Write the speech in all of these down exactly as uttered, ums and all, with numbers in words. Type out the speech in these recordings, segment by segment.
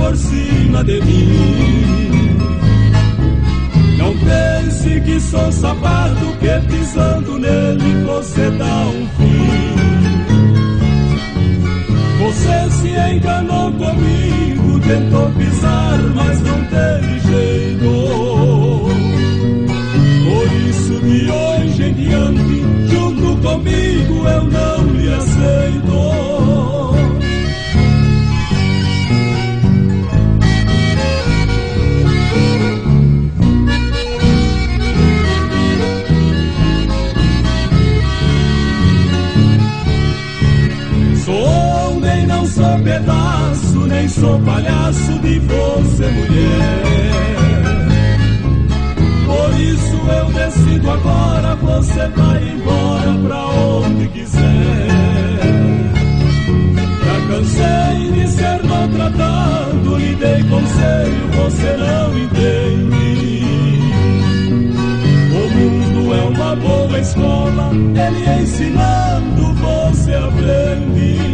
por cima de mim. Não pense que sou sapato, que pisando nele você dá um fim. Você se enganou comigo, tentou pisar, mas não teve jeito. Por isso de hoje em diante, junto comigo eu não lhe aceito. Sou pedaço, nem sou palhaço de você, mulher. Por isso eu decido agora, você vai embora pra onde quiser. Já cansei de ser maltratado, lhe dei conselho, você não entende. O mundo é uma boa escola, ele ensinando você aprende.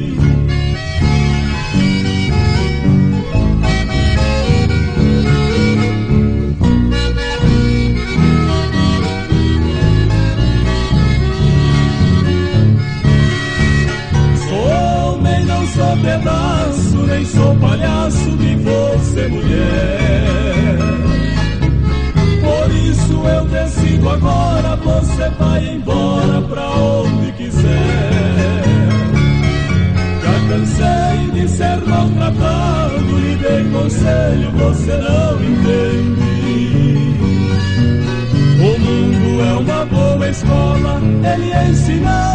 Sou pedaço, nem sou palhaço de você, mulher. Por isso eu decido agora, você vai embora pra onde quiser. Já cansei de ser maltratado, lhe dei conselho, você não entende. O mundo é uma boa escola, ele ensina